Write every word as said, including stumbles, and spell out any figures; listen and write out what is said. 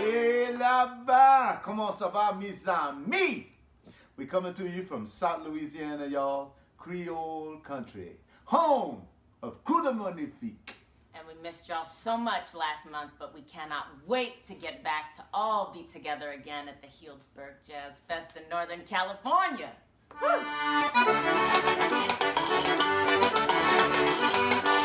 Et là-bas, comment ça va, mes amis? We coming to you from South Louisiana, y'all. Creole country, home of Coude Magnifique. And we missed y'all so much last month, but we cannot wait to get back to all be together again at the Healdsburg Jazz Fest in Northern California. Woo!